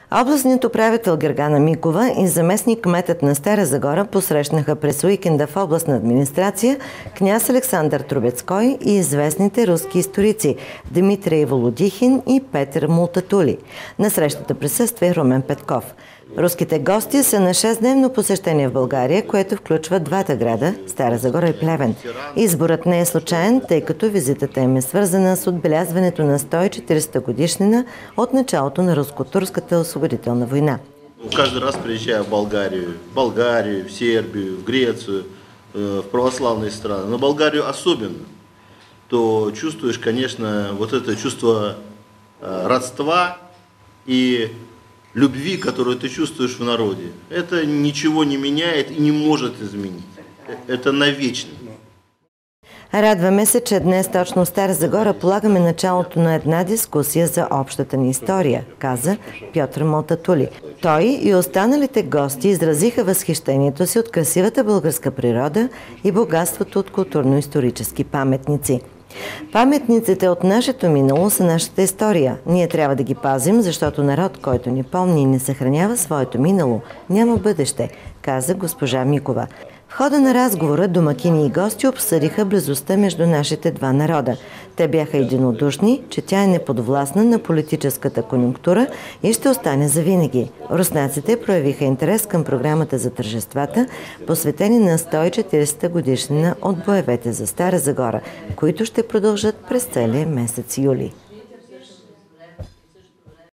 Областният управител Гергана Микова и заместник кметът на Стара Загора посрещнаха през уикенда в областна администрация княз Александър Трубецкой и известните руски историци Дмитрий Володихин и Петър Мултатули. На срещата присъства Румен Петков. Руските гости са на 6-дневно посещение в България, което включва двата града – Стара Загора и Плевен. Изборът не е случайен, тъй като визитата им е свързана с отбелязването на 140-та годишнина от началото на руско-турската освободителна война. Каждый раз приезжая в Болгарию, в Сербию, в Грецию, в православные страны, но Болгарию особенно, то чувствуешь, конечно, вот это чувство родства и любви, которую ты чувствуешь в народе. Это ничего не меняет и не может изменить. Это навечно. Радваме се, че днес точно в Стара Загора полагаме началото на една дискусия за общата ни история, каза Петър Мултатули. Той и останалите гости изразиха възхищението си от красивата българска природа и богатството от културно-исторически паметници. Паметниците от нашето минало са нашата история. Ние трябва да ги пазим, защото народ, който ни помни и не съхранява своето минало, няма бъдеще, каза госпожа Микова. В хода на разговора домакини и гости обсъдиха близостта между нашите два народа. Те бяха единодушни, че тя е неподвластна на политическата конюнктура и ще остане завинаги. Руснаците проявиха интерес към програмата за тържествата, посветени на 140-та годишнина от боевете за Стара Загора, които ще продължат през целия месец юли.